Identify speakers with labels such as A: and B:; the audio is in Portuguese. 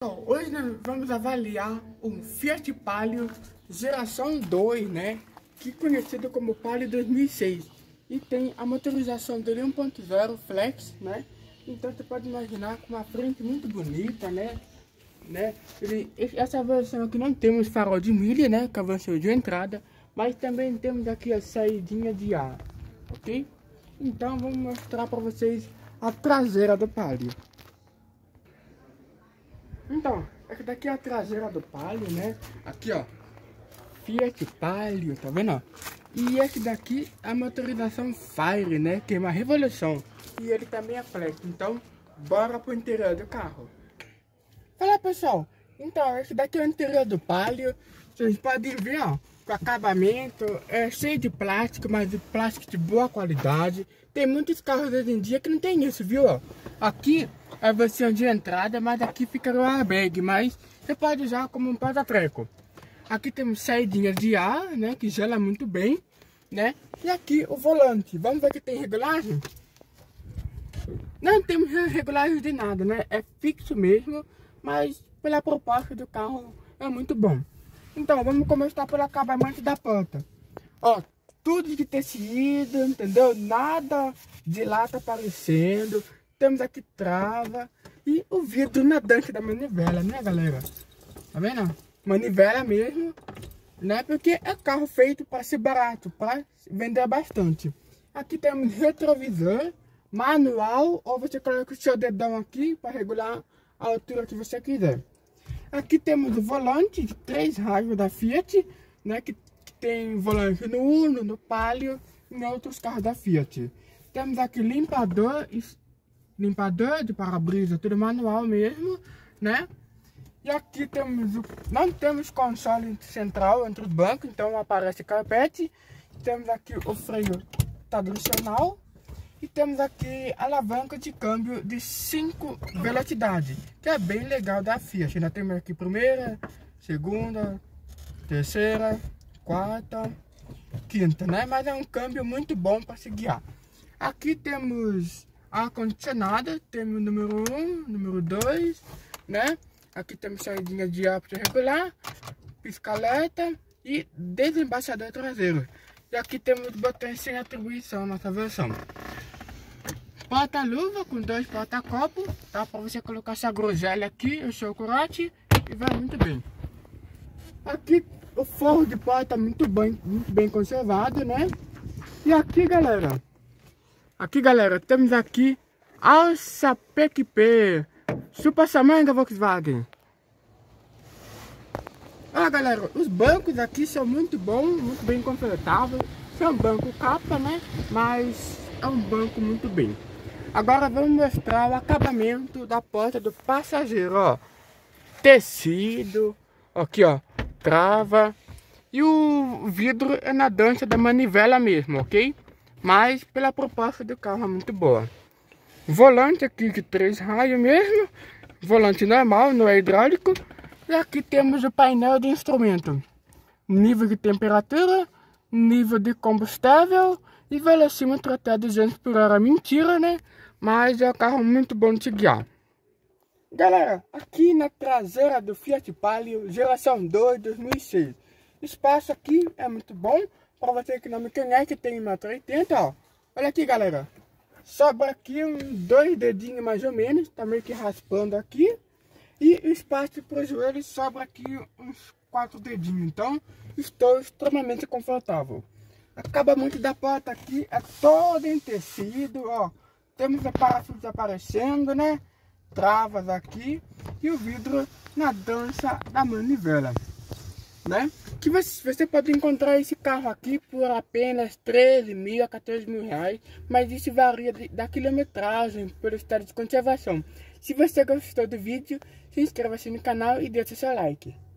A: Bom, hoje nós vamos avaliar um Fiat Palio geração 2, né? Que é conhecido como Palio 2006. E tem a motorização dele 1.0 flex, né? Então você pode imaginar com uma frente muito bonita, né? Essa versão aqui não temos farol de milha, né? Que é a versão de entrada. Mas também temos aqui a saídinha de ar, ok? Então vamos mostrar para vocês a traseira do Palio. Então, essa daqui é a traseira do Palio, né? Aqui, ó, Fiat Palio, tá vendo, ó? E esse daqui é a motorização Fire, né? Que é uma revolução. E ele também é flex. Então, bora pro interior do carro. Fala, pessoal. Então, esse daqui é o interior do Palio. Vocês podem ver, ó, o acabamento é cheio de plástico, mas de plástico de boa qualidade. Tem muitos carros hoje em dia que não tem isso, viu? Ó? Aqui é a versão de entrada, mas aqui fica o airbag, mas você pode usar como um porta-treco. Aqui temos saídinhas de ar, né, que gela muito bem, né? E aqui o volante. Vamos ver que tem regulagem? Não temos regulagem de nada, né? É fixo mesmo, mas pela proposta do carro é muito bom. Então, vamos começar pelo acabamento da porta. Ó, tudo de tecido, entendeu? Nada de lata aparecendo. Temos aqui trava e o vidro nadante da manivela, né, galera? Tá vendo? Manivela mesmo, né? Porque é carro feito para ser barato, para vender bastante. Aqui temos retrovisor, manual, ou você coloca o seu dedão aqui para regular a altura que você quiser. Aqui temos o volante de 3 raios da Fiat, né? Que tem volante no Uno, no Palio e em outros carros da Fiat. Temos aqui limpador de para-brisa, tudo manual mesmo, né? E aqui não temos console central entre os bancos, então aparece carpete. Temos aqui o freio tradicional. E temos aqui a alavanca de câmbio de 5 velocidades, que é bem legal da Fiat. Ainda temos aqui primeira, segunda, terceira, quarta, quinta, né? Mas é um câmbio muito bom para se guiar. Aqui temos ar-condicionado, temos o número 1, número 2, né? Aqui temos saídinha de ar para regular, pisca-alerta e desembaixador traseiro. E aqui temos botões sem atribuição nessa versão. Porta-luva com 2 porta-copos, tá? Para você colocar essa groselha aqui, o seu corote, e vai muito bem. Aqui o forro de porta muito bem conservado, né? E aqui, galera, temos aqui alça PQP, Super Samanga Volkswagen. Olha, galera, os bancos aqui são muito bons, muito bem confortáveis. São banco capa, né? Mas é um banco muito bem. Agora vamos mostrar o acabamento da porta do passageiro, ó. Tecido, aqui, ó, trava. E o vidro é na dança da manivela mesmo, ok? Mas pela proposta do carro é muito boa. Volante aqui de 3 raios mesmo. Volante normal, não é hidráulico. E aqui temos o painel de instrumento. Nível de temperatura, nível de combustível e velocímetro até 200 por hora. Mentira, né? Mas é um carro muito bom de se guiar. Galera, aqui na traseira do Fiat Palio, geração 2, 2006. O espaço aqui é muito bom. Para você que não me conhece, tem 1,80 m, ó. Olha aqui, galera. Sobra aqui uns 2 dedinhos mais ou menos. Tá meio que raspando aqui. E o espaço para o joelho sobra aqui uns 4 dedinhos. Então, estou extremamente confortável. Acabamento da porta aqui é todo em tecido, ó. Temos o parafuso aparecendo, né? Travas aqui. E o vidro na dança da manivela, né? Que você pode encontrar esse carro aqui por apenas 13 mil a 14 mil reais. Mas isso varia da quilometragem, pelo estado de conservação. Se você gostou do vídeo, se inscreva-se no canal e deixe seu like.